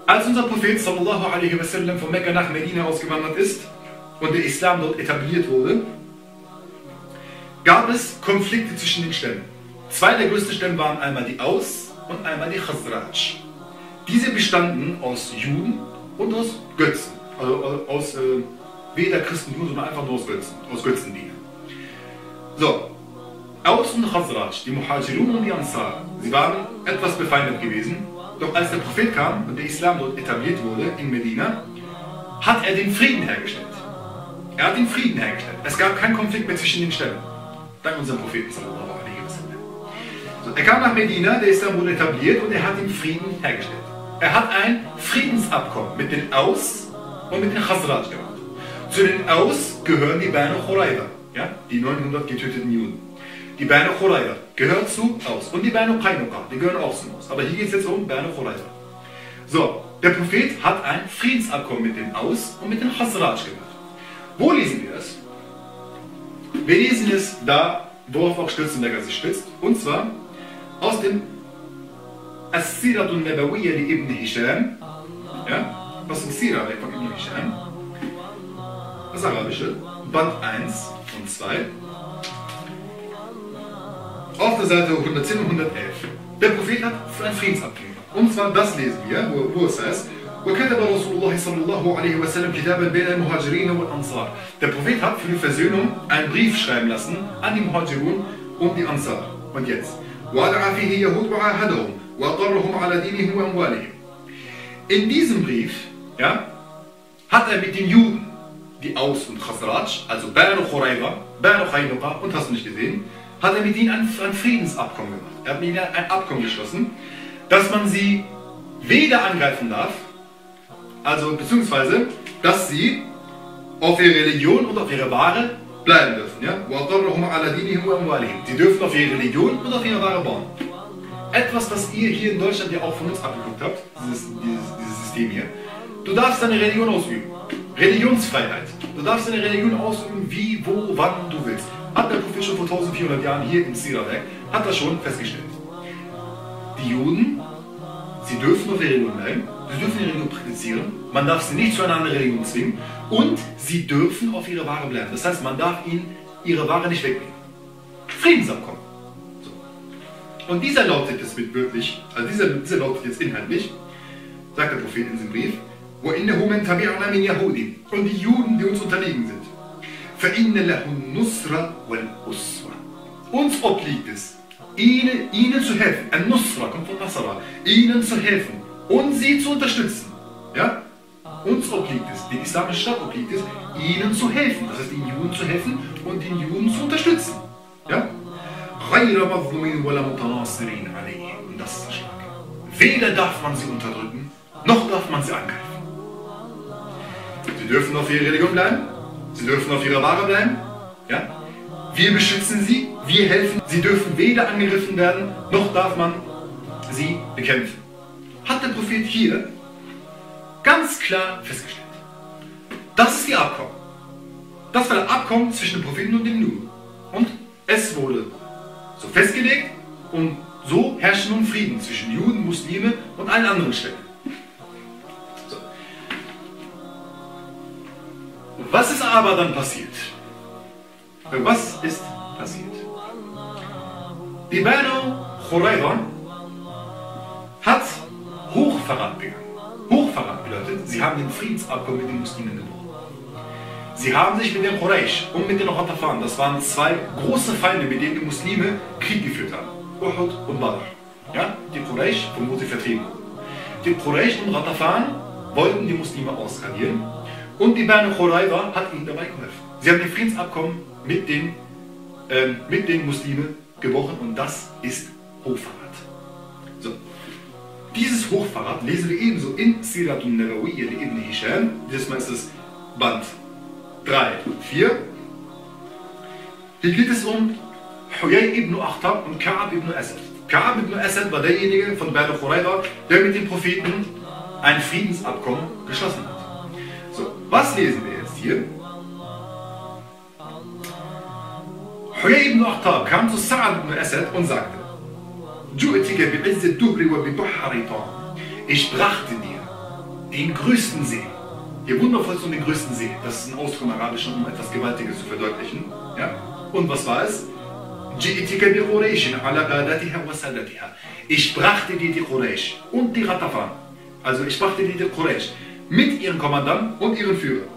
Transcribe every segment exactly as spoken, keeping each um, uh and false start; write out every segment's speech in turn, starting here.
Als unser Prophet sallallahu alaihi wasallam von Mekka nach Medina ausgewandert ist und der Islam dort etabliert wurde, gab es Konflikte zwischen den Stämmen. Zwei der größten Stämme waren einmal die Aus und einmal die Khazraj. Diese bestanden aus Juden und aus Götzen, also aus äh, weder Christen, Juden, sondern einfach nur aus Götzen, aus Götzendienern. So, Aus und Khazraj, die Muhajirun und die Ansar, sie waren etwas befeindet gewesen, doch als der Prophet kam und der Islam dort etabliert wurde in Medina, hat er den Frieden hergestellt. Er hat den Frieden hergestellt. Es gab keinen Konflikt mehr zwischen den Stämmen. Dank unserem Propheten sallallahu alaihi wasallam. So, er kam nach Medina, der Islam wurde etabliert und er hat den Frieden hergestellt. Er hat ein Friedensabkommen mit den Aus und mit den Khazraj gemacht. Zu den Aus gehören die Banu Qurayza, ja, die neunhundert getöteten Juden. Die Banu Qurayza gehört zu Aus und die Banu Qaynuqa, die gehören auch zu Aus. Aber hier geht es jetzt um Banu Qurayza. So, der Prophet hat ein Friedensabkommen mit den Aus und mit den Khazraj gemacht. Wo lesen wir das? Wir lesen es da, worauf auch Stürzenberger sich stützt, und zwar aus dem As-Siratun Nabawiyya li Ibn Hisham, ja, aus dem Sira von Ibn Hisham, das Arabische, Band eins und zwei, auf der Seite hundertzehn und hundertelf. Der Prophet hat ein Friedensabkommen gemacht. Und zwar, das lesen wir, wo, wo es heißt, وكتب رسول الله صلى الله عليه وسلم كتابا بين المهاجرين والأنصار. Der Prophet hat für die Versöhnung einen Brief schreiben lassen an die Muhajirun und die Ansar. Und jetzt. وَأَدْعَى فِيهِ يَهُودْ وَعَاهَدَهُمْ وَأَقَرَّهُمْ عَلَى دِينِهِمْ وَأَمْوَالِهِمْ. In diesem Brief, ja, hat er mit den Juden, die Aus und Khazraj, also Banu Qurayza, Banu Qaynuqa und hast du nicht gesehen, hat er mit ihnen ein, ein Friedensabkommen gemacht. Er hat mit ihnen ein Abkommen geschlossen, dass man sie weder angreifen darf, also beziehungsweise, dass sie auf ihre Religion und auf ihre Ware bleiben dürfen. Ja? Sie dürfen auf ihre Religion und auf ihre Ware bauen. Etwas, was ihr hier in Deutschland ja auch von uns abgeguckt habt, dieses, dieses, dieses System hier. Du darfst deine Religion ausüben. Religionsfreiheit. Du darfst deine Religion ausüben, wie, wo, wann du willst. Hat der Prophet schon vor eintausendvierhundert Jahren hier im Sira-Werk, hat das schon festgestellt. Die Juden, sie dürfen auf ihre Religion bleiben, sie dürfen ihre Religion praktizieren, man darf sie nicht zu einer anderen Religion zwingen und sie dürfen auf ihre Ware bleiben. Das heißt, man darf ihnen ihre Ware nicht wegnehmen. Friedensabkommen. So. Und dieser lautet jetzt mit wirklich, also dieser, dieser lautet jetzt inhaltlich, sagt der Prophet in diesem Brief, وَإِنَّهُ مَنْ تَبِعْنَا مِنْ يَهُودٍ. Und die Juden, die uns unterliegen sind. فَإِنَّ لَهُ النُّصْرَ وَالْأُسْوَةِ. Uns obliegt es, ihnen, ihnen zu helfen. An-Nusra kommt von Nasara. Ihnen zu helfen und sie zu unterstützen. Ja? Uns obliegt es, den islamischen Staat obliegt es, ihnen zu helfen. Das heißt, den Juden zu helfen und den Juden zu unterstützen. Ja? غَيْرَ مَظْلُمٍ وَلَا مُتَنَاصِرِينَ عَلَيْهِمْ. Und das ist der Schlag. Weder darf man sie unterdrücken, noch darf man sie angreifen. Sie dürfen auf ihre Religion bleiben, sie dürfen auf ihrer Ware bleiben. Ja? Wir beschützen sie, wir helfen. Sie dürfen weder angegriffen werden, noch darf man sie bekämpfen. Hat der Prophet hier ganz klar festgestellt. Das ist die Abkommen. Das war das Abkommen zwischen dem Propheten und dem Juden. Und es wurde so festgelegt und so herrscht nun Frieden zwischen Juden, Muslime und allen anderen Stämmen. So. Was ist aber dann passiert? Was ist passiert? Die Banu Qurayza hat Hochverrat begangen. Hochverrat bedeutet, sie haben den Friedensabkommen mit den Muslimen gebrochen. Sie haben sich mit den Quraysh und mit den Ghatafan, das waren zwei große Feinde, mit denen die Muslime Krieg geführt haben. Uhud und Badr. Ja? Die Quraysh, von wo sie vertrieben wurden. Die Quraysh und Ghatafan wollten die Muslime ausradieren und die Banu Qurayza hat ihnen dabei geholfen. Sie haben den Friedensabkommen mit den, äh, mit den Muslimen gebrochen und das ist Hochverrat. So. Dieses Hochverrat lesen wir ebenso in Siratun Nabawiyya li Ibn Hisham. Dieses Mal ist es Band drei und vier. Hier geht es um Huyay ibn Akhtab und Ka'ab ibn Asad. Ka'ab ibn Asad war derjenige von Banu Qurayza, der mit dem Propheten ein Friedensabkommen geschlossen hat. So, was lesen wir jetzt hier? Huyay ibn Akhtab kam zu Sa'ad ibn Asad und sagte: Ich brachte dir den größten See. Ihr wundervollsten und den größten See. Das ist ein Ausdruck im Arabischen, um etwas Gewaltiges zu verdeutlichen. Ja? Und was war es? Ich brachte dir die Quraysh und die Ghatafan. Also ich brachte dir die Quraysh mit ihren Kommandanten und ihren Führern.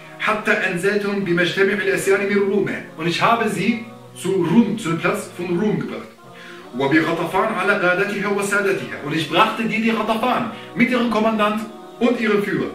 Und ich habe sie zu Rum, zu dem Platz von Rum gebracht. Und ich brachte dir die Ghatafan mit ihrem Kommandant und ihrem Führer.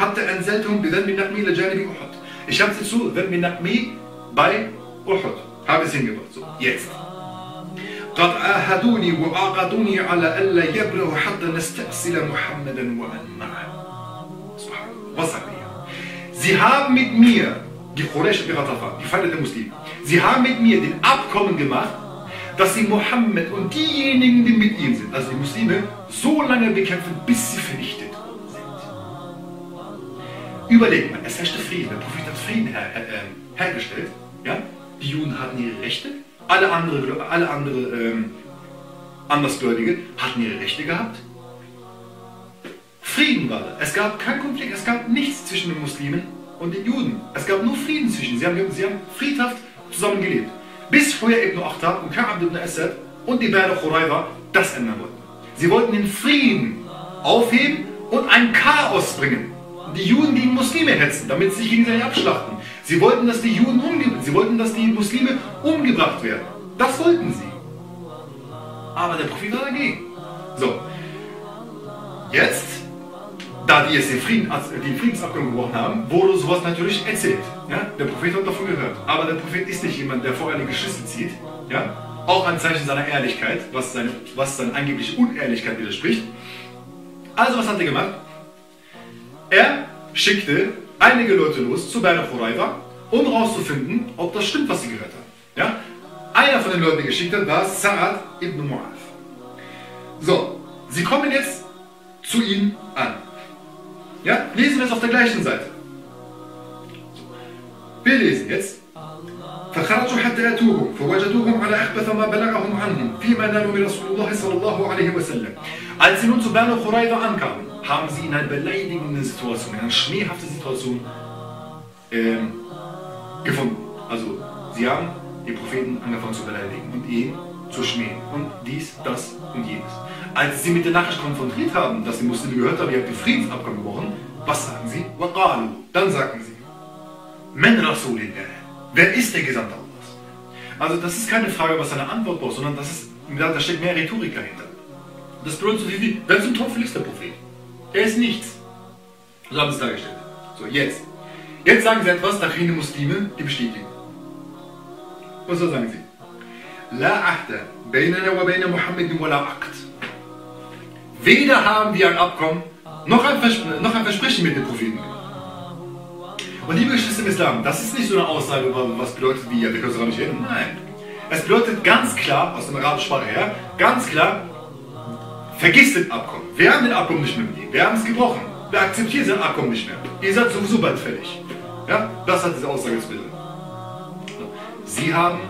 Ich habe sie zu Dhanbi Naqmi bei Uhud. Habe es hingebracht. So, jetzt. قد عاهدوني وعاقدوني على ألا يبرأوا حتى نستأصل محمدا ومن معه. Was sagt ihr? Sie haben mit mir, die Quraysh und die Ghatafan, die Feinde der Muslime, sie haben mit mir den Abkommen gemacht, dass sie Mohammed und diejenigen, die mit ihm sind, also die Muslime, so lange bekämpfen, bis sie vernichtet worden sind. Überlegt mal, es herrschte Frieden, der Prophet hat Frieden her, her, hergestellt, ja? Die Juden hatten ihre Rechte, alle andere, alle andere ähm, Andersgläubige hatten ihre Rechte gehabt. Frieden war da. Es gab keinen Konflikt, es gab nichts zwischen den Muslimen und den Juden. Es gab nur Frieden zwischen ihnen. Sie haben, sie haben friedhaft zusammengelebt. Bis Huyay ibn Akhtab und Ka'ab ibn Asad und die Banu Qurayza das ändern wollten. Sie wollten den Frieden aufheben und ein Chaos bringen. Die Juden gegen Muslime hetzen, damit sie sich gegenseitig abschlachten. Sie wollten, dass die Juden umgebracht, sie wollten, dass die Muslime umgebracht werden. Das wollten sie. Aber der Prophet war dagegen. So, jetzt, da die jetzt den, Frieden, den Friedensabkommen gebrochen haben, wurde sowas natürlich erzählt. Ja? Der Prophet hat davon gehört. Aber der Prophet ist nicht jemand, der voreilige Schlüsse zieht. Ja? Auch ein Zeichen seiner Ehrlichkeit, was seine, was seine angebliche Unehrlichkeit widerspricht. Also, was hat er gemacht? Er schickte einige Leute los zu Banu Qurayza, um herauszufinden, ob das stimmt, was sie gehört haben. Ja? Einer von den Leuten, die geschickt hat, war Sa'ad ibn Mu'adh. So, sie kommen jetzt zu ihm an. Ja? Lesen wir es auf der gleichen Seite. Wir lesen jetzt. فخرجوا حتى أتوهم فوجدوهم على أخبث ما بلغهم عنهم فيما نالوا من رسول الله صلى الله عليه وسلم. Als sie nun zu Banu Qurayza ankamen, haben sie in einer beleidigenden Situation, in einer schmähhaften Situation ähm, gefunden. Also sie haben den Propheten angefangen zu beleidigen und ihn zu schmähen und dies, das und jenes. Als sie mit der Nachricht konfrontiert haben, dass die Muslime gehört haben, ihr habt den Friedensabkommen gebrochen, was sagen sie? وَقَالُوا. Dann sagten sie, مَنْ رَسُولِ اللَّهِ. Wer ist der Gesandte Allahs? Also das ist keine Frage, was eine Antwort braucht, sondern das ist, da steckt mehr Rhetorik dahinter. Das bedeutet so viel wie, wer zum Teufel ist der Prophet? Er ist nichts. So haben sie es dargestellt. So, jetzt. Jetzt sagen sie etwas, da kriegen die Muslime die Bestätigung. Was so sagen sie? La ahda baynana wa bayna Muhammadin wa la aqd. Weder haben wir ein Abkommen, noch ein, Vers noch ein Versprechen mit dem Propheten gemacht. Und liebe Geschwister im Islam, das ist nicht so eine Aussage, was bedeutet wie, ja, wir können es gar nicht hin. Nein. Es bedeutet ganz klar, aus der arabischen Sprache her, ganz klar, vergiss das Abkommen. Wir haben den Abkommen nicht mehr mit ihm. Wir haben es gebrochen. Wir akzeptieren sein Abkommen nicht mehr. Ihr seid sowieso bald fertig. Ja? Das hat diese Aussage zu bedeuten. Sie haben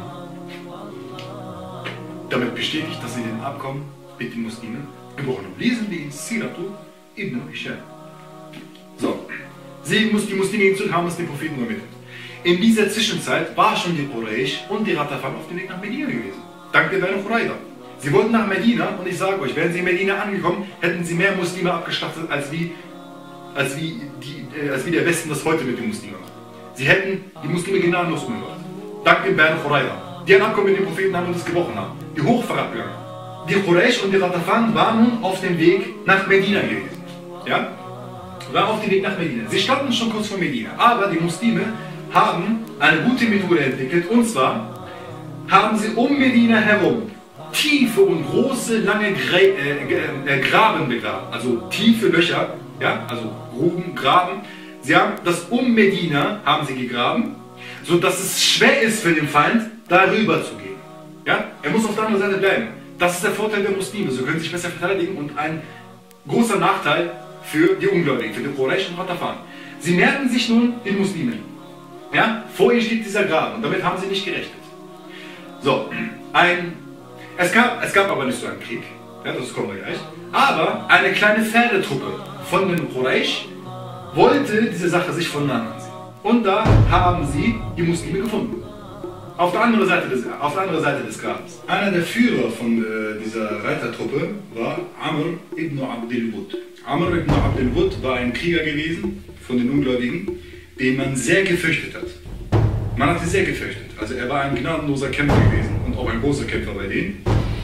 damit bestätigt, dass sie den Abkommen mit den Muslimen gebrochen haben. Lesen wir in Siratu ibn Hisham. So. Sie, die Muslime zurück haben es den Propheten übermittelt. In dieser Zwischenzeit war schon die Quraysh und die Ghatafan auf dem Weg nach Medina gewesen. Dank der Banu Qurayza. Sie wollten nach Medina und ich sage euch, wären sie in Medina angekommen, hätten sie mehr Muslime abgeschlachtet, als wie, als wie, die, äh, als wie der Westen das heute mit den Muslimen macht. Sie hätten die Muslime gnadenlos umgebracht. Dank dem Banu Qurayza. Die ein Abkommen mit den Propheten haben und das gebrochen haben. Die Hochverrat gegangen. Die Quraysh und die Ghatafan waren nun auf dem Weg nach Medina gewesen. Ja? War auf dem Weg nach Medina. Sie standen schon kurz vor Medina, aber die Muslime haben eine gute Methode entwickelt, und zwar haben sie um Medina herum tiefe und große, lange Gra äh, äh, Graben begraben, also tiefe Löcher, ja, also Gruben, Graben. Sie haben das um Medina haben sie gegraben, sodass es schwer ist für den Feind, darüber zu gehen. Ja? Er muss auf der anderen Seite bleiben. Das ist der Vorteil der Muslime, so können sie sich besser verteidigen und ein großer Nachteil für die Ungläubigen, für die Quraysh und Ghatafan. Sie merken sich nun den Muslimen. Ja? Vor ihnen steht dieser Graben und damit haben sie nicht gerechnet. So, ein, es, gab, es gab aber nicht so einen Krieg, ja, das kommen wir gleich, Aber eine kleine Pferdetruppe von den Quraysh wollte diese Sache sich von nahen ansehen. Und da haben sie die Muslime gefunden. Auf der anderen Seite des, auf der anderen Seite des Grabens. Einer der Führer von äh, dieser Reitertruppe war Amr ibn Abdil Wud. Amr ibn Abdil Wud war ein Krieger gewesen von den Ungläubigen, den man sehr gefürchtet hat. Man hat ihn sehr gefürchtet. Also er war ein gnadenloser Kämpfer gewesen und auch ein großer Kämpfer bei denen.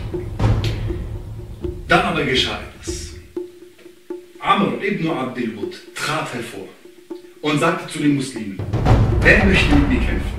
Dann aber geschah etwas. Amr ibn Abdil Wud trat hervor und sagte zu den Muslimen: Wer möchte mit mir kämpfen?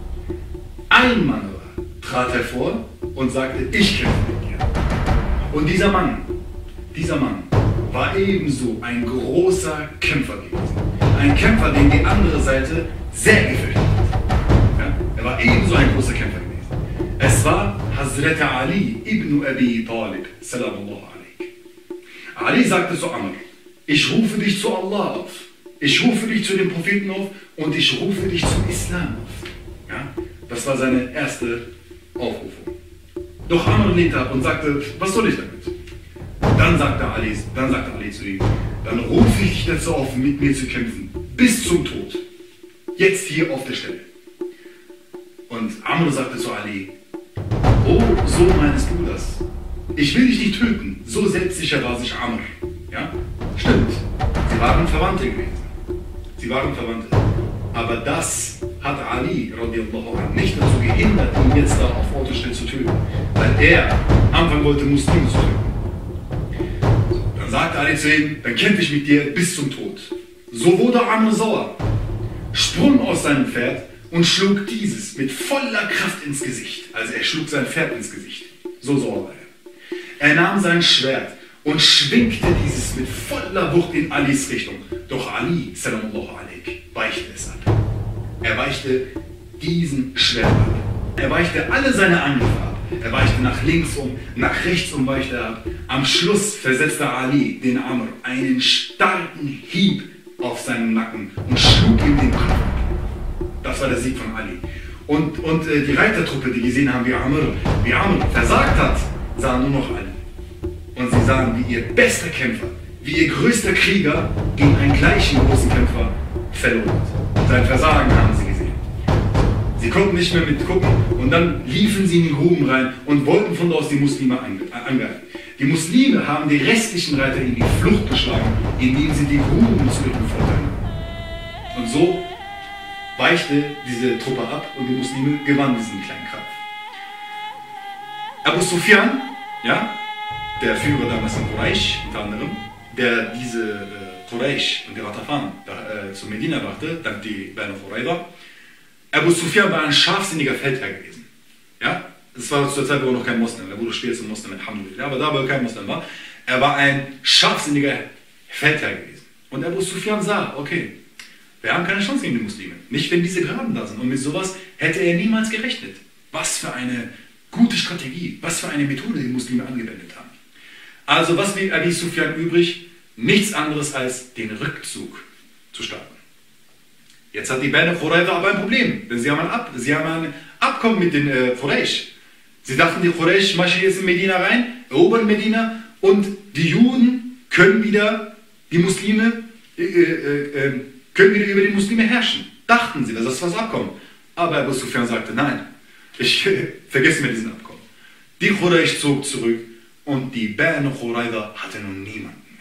Ein Mann aber trat hervor und sagte: Ich kämpfe mit dir. Und dieser Mann, dieser Mann war ebenso ein großer Kämpfer gewesen. Ein Kämpfer, den die andere Seite sehr gefürchtet hat. Ja? Er war ebenso ein großer Kämpfer gewesen. Es war Hazrat Ali ibn Abi Talib, sallallahu alaihi. Ali sagte zu Amr: Ich rufe dich zu Allah auf. Ich rufe dich zu den Propheten auf und ich rufe dich zum Islam auf. Ja? Das war seine erste Aufrufung. Doch Amr lehnte ab und sagte: Was soll ich damit? Dann sagte Ali, dann sagte Ali zu ihm: Dann rufe ich dich dazu auf, mit mir zu kämpfen, bis zum Tod. Jetzt hier auf der Stelle. Und Amr sagte zu Ali: Oh, so meinst du das? Ich will dich nicht töten. So selbstsicher war sich Amr. Ja? Stimmt, sie waren Verwandte gewesen. Sie waren Verwandte. Aber das hat Ali radiallahu anh nicht dazu gehindert, ihn jetzt da auf Autostelle zu töten. Weil er anfangen wollte, Muslime zu töten. Dann sagte Ali zu ihm: Dann kämpfe ich mit dir bis zum Tod. So wurde Amr sauer, sprang aus seinem Pferd und schlug dieses mit voller Kraft ins Gesicht. Also er schlug sein Pferd ins Gesicht. So sauer war er. Er nahm sein Schwert und schwingte dieses mit voller Wucht in Alis Richtung. Doch Ali, sallallahu alaihi, weichte es ab. Er weichte diesen Schwert ab. Er weichte alle seine Angriffe ab. Er weichte nach links um, nach rechts um weichte er ab. Am Schluss versetzte Ali den Amr einen starken Hieb auf seinen Nacken und schlug ihm den Kopf ab. Das war der Sieg von Ali. Und, und äh, die Reitertruppe, die gesehen haben, wie Amr, wie Amr versagt hat, sahen nur noch Ali. Und sie sahen, wie ihr bester Kämpfer, wie ihr größter Krieger gegen einen gleichen großen Kämpfer verloren hat. Sein Versagen haben sie gesehen. Sie konnten nicht mehr mitgucken und dann liefen sie in den Gruben rein und wollten von dort aus die Muslime angreifen. Die Muslime haben die restlichen Reiter in die Flucht geschlagen, indem sie die Gruben zu ihrem Vorteil nahmen. Und so weichte diese Truppe ab und die Muslime gewannen diesen kleinen Kampf. Abu Sufyan, ja, der Führer damals in Quraysh, unter anderem, der diese äh, Quraysh und die Ratafan äh, zu Medina brachte, dank die Banu Qurayza. Abu Sufyan war ein scharfsinniger Feldherr gewesen. Ja? Das war zur Zeit, wo er noch kein Muslim war. Er wurde später zum Muslim, alhamdulillah, aber da, wo er kein Muslim war, er war ein scharfsinniger Feldherr gewesen. Und Abu Sufyan sah: Okay, wir haben keine Chance gegen die Muslime. Nicht, wenn diese Graben da sind. Und mit sowas hätte er niemals gerechnet. Was für eine gute Strategie, was für eine Methode die Muslime angewendet haben. Also was blieb Abi Sufyan übrig? Nichts anderes als den Rückzug zu starten. Jetzt hat die Banu Qurayza aber ein Problem, denn sie haben ein, Ab sie haben ein Abkommen mit den äh, Quraysh. Sie dachten, die Quraysh marschieren jetzt in Medina rein, erobern Medina und die Juden können wieder die Muslime äh, äh, äh, können wieder über die Muslime herrschen. Dachten sie, das ist das Abkommen. Aber Abu Sufyan sagte: Nein, ich äh, vergesse mir diesen Abkommen. Die Quraysh zog zurück und die Banu Qurayza hatte nun niemanden.